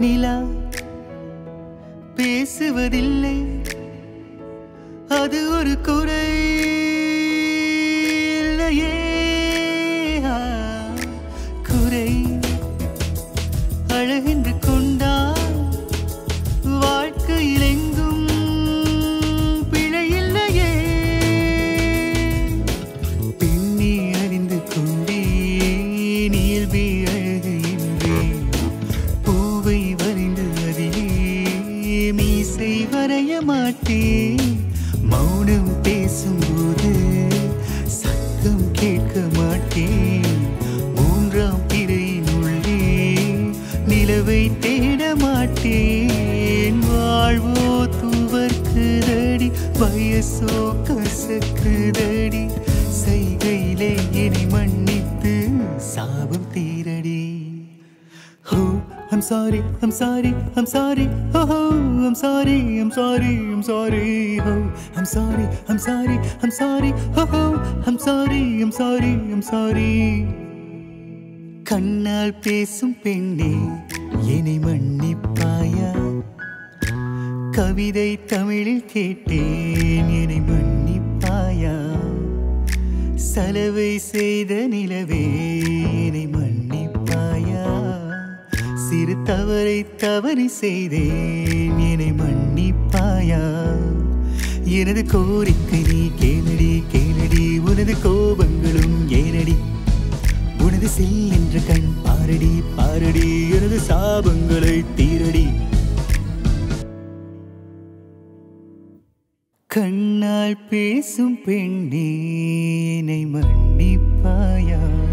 நிலா பேசுவதில்லை, அது ஒரு குறை இல்லையே. குறை அழகென்று கொண்டால் வாழ்க்கையில் எங்கும் பிழை இல்லையே. பெண்ணை அறிந்து கொண்டேன் இயல்பே அழகு என்றேன், பூவை வரைந்து அதிலே மீசை வரைய மாட்டேன். மௌனம் பேசும்போது சத்தம் கேட்க மாட்டேன். மூன்றாம் பிறையின் உள்ளே நிலவை தேட மாட்டேன். வாழ்வோ துவர்க்குதடி, வயசோ கசக்குதடி, செய்கையிலே என்னை மன்னித்து சாபம் தீரடி. Oh, I'm sorry, I'm sorry, I'm sorry. Oh, I'm sorry, I'm sorry, I'm sorry. Oh, I'm sorry, I'm sorry, I'm sorry. Oh, I'm sorry, I'm sorry, I'm sorry. கண்ணால் பேசும் பெண்ணே என்னை மன்னிப்பாயா? கவிதை தமிழில் கேட்டேன் என்னை மன்னிப்பாயா? சலவை செய்த நிலவே என்னை மன்னிப்பாயா? சிறு தவறை தவறி செய்தேன் என்னை மன்னிப்பாயா? எனது கோரிக்கை நீ கேளடி கேளடி, உனது கோபங்களும் ஏனடி? உனது செல்லென்ற கண் பாரடி பாரடி, எனது சாபங்களை தீரடி. கண்ணால் பேசும் பெண்ணே என்னை மன்னிப்பாயா?